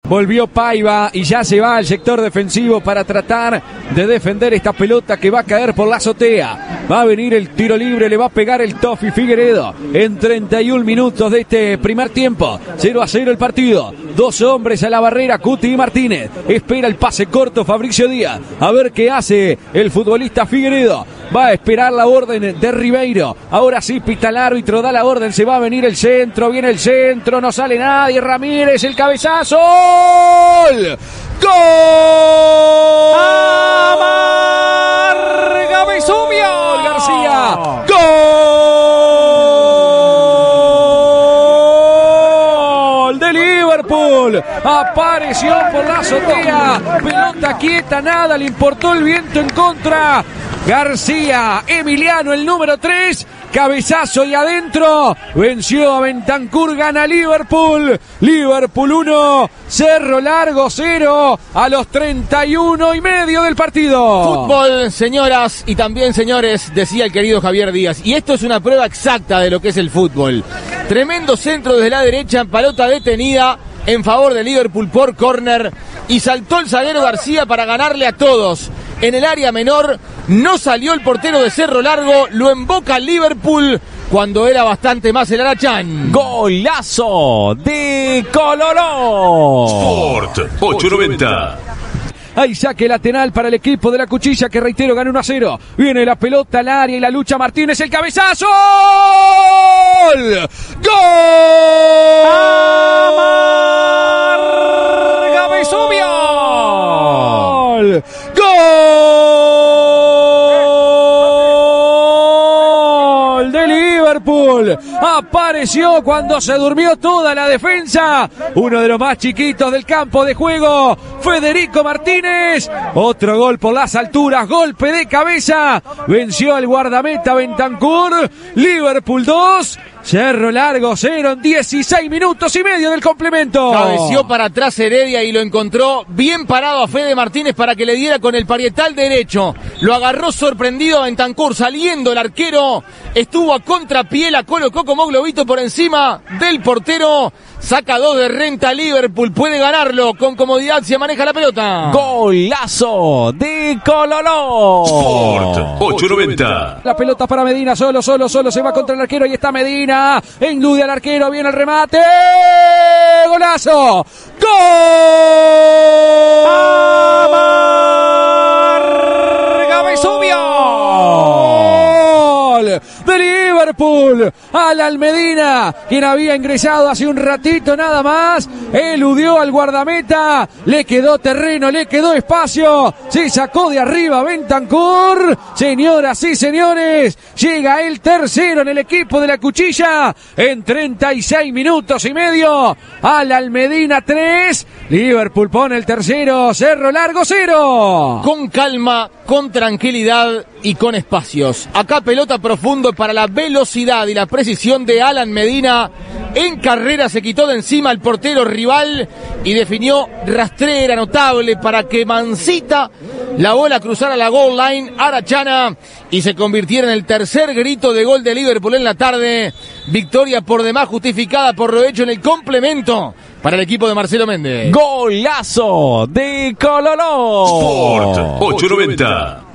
Volvió Paiva y ya se va al sector defensivo para tratar de defender esta pelota que va a caer por la azotea. Va a venir el tiro libre, le va a pegar el Tofi Figueiredo en 31 minutos de este primer tiempo. 0-0 el partido. 2 hombres a la barrera, Cuti y Martínez. Espera el pase corto Fabricio Díaz. A ver qué hace el futbolista Figueiredo. Va a esperar la orden de Ribeiro. Ahora sí pita el árbitro, da la orden, se va a venir el centro, viene el centro, no sale nadie. Ramírez, el cabezazo. ¡Gol! ¡Gol! ¡Amarga Vesubio! García. ¡Gol! De Liverpool. Apareció por la azotea. Pelota quieta, nada, le importó el viento en contra. García, Emiliano, el número 3, cabezazo y adentro, venció a Bentancur, gana Liverpool, Liverpool 1, Cerro Largo 0, a los 31 y medio del partido. Fútbol, señoras y también señores, decía el querido Javier Díaz, y esto es una prueba exacta de lo que es el fútbol. Tremendo centro desde la derecha, pelota detenida en favor de Liverpool por córner, y saltó el zaguero García para ganarle a todos. En el área menor no salió el portero de Cerro Largo, lo emboca Liverpool cuando era bastante más el Arachán. Golazo de Coloró. Sport 890. Hay saque lateral para el equipo de la Cuchilla que, reitero, gana 1-0. Viene la pelota al área y la lucha Martínez, el cabezazo. ¡Gol! ¡Gol! ¡Amarga Vesubio! ¡Gol! De Liverpool. Apareció cuando se durmió toda la defensa. Uno de los más chiquitos del campo de juego, Federico Martínez. Otro gol por las alturas, golpe de cabeza. Venció al guardameta Bentancur. Liverpool 2, Cerro Largo 0 en 16 minutos y medio del complemento. Cabeció para atrás Heredia y lo encontró bien parado a Fede Martínez para que le diera con el parietal derecho. Lo agarró sorprendido a Bentancur, saliendo el arquero. Estuvo a contrapié, la colocó como globito por encima del portero. Saca 2 de renta Liverpool, puede ganarlo con comodidad, se maneja la pelota. Golazo de Coloró. Sport 890. La pelota para Medina, solo se va contra el arquero, ahí está Medina, enlude al arquero, viene el remate, golazo, gol, Amarga Vesubio, de Liverpool, Alan Medina, quien había ingresado hace un ratito nada más, eludió al guardameta, le quedó terreno, le quedó espacio, se sacó de arriba Bentancur. Señoras y señores, llega el tercero en el equipo de la Cuchilla en 36 minutos y medio. Alan Medina 3, Liverpool pone el tercero, Cerro Largo 0. Con calma, con tranquilidad y con espacios. Acá pelota profundo para la velocidad y la precisión de Alan Medina. En carrera se quitó de encima al portero rival y definió rastrera notable para que Mancita la bola cruzara la goal line arachana y se convirtiera en el tercer grito de gol de Liverpool en la tarde. Victoria por demás justificada por lo hecho en el complemento para el equipo de Marcelo Méndez. Golazo de Coloró. Sport 890.